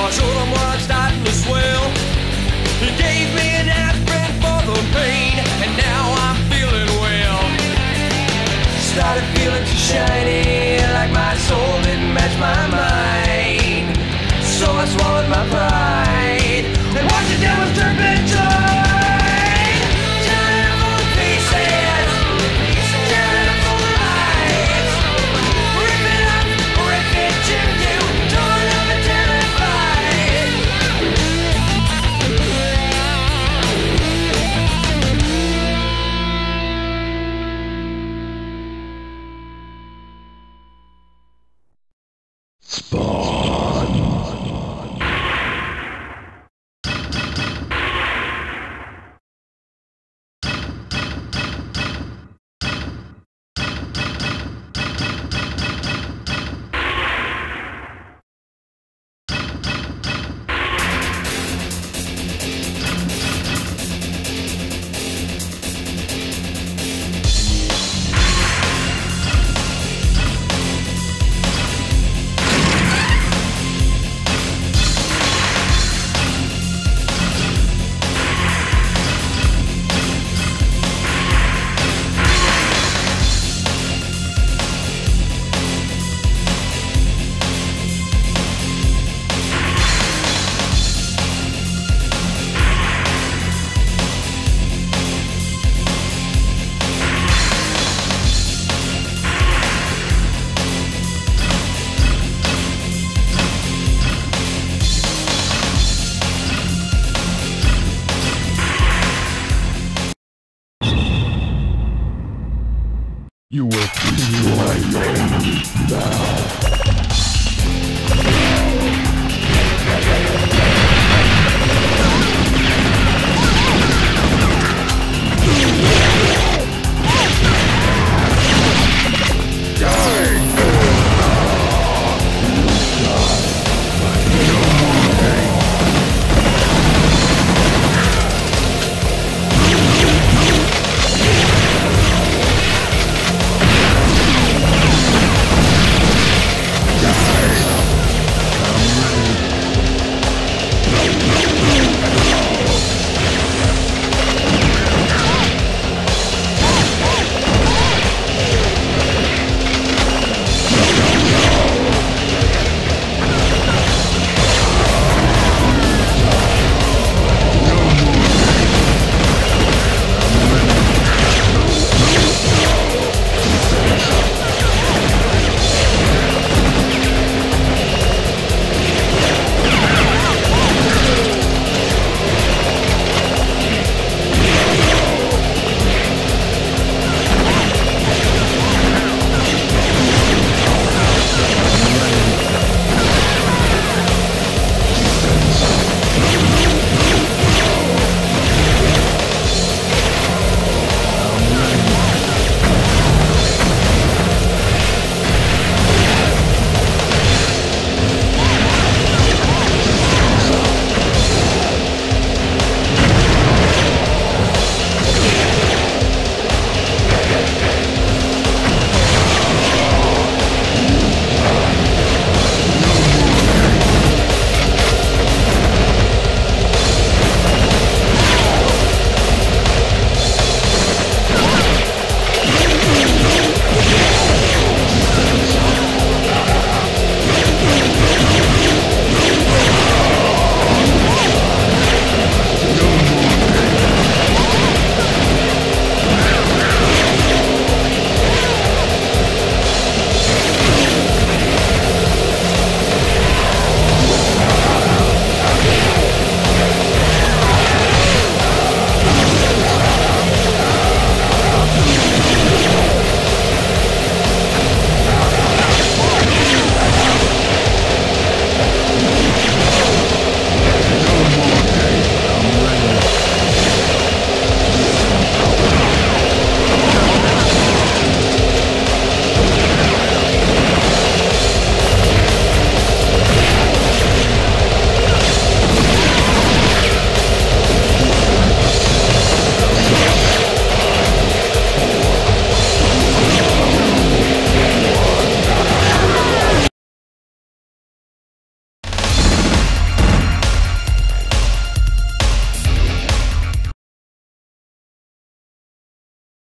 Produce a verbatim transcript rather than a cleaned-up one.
I showed him where I'm starting to swell. He gave me an aspirin for the pain, and now I'm feeling well. Started feeling too shiny, like my soul didn't match my mind. So I swallowed my pride and watched it down with turpentine. Tearing it full of pieces, tearing it full of lies. Rip it up, rip it to you, torn up and terrified. You will destroy your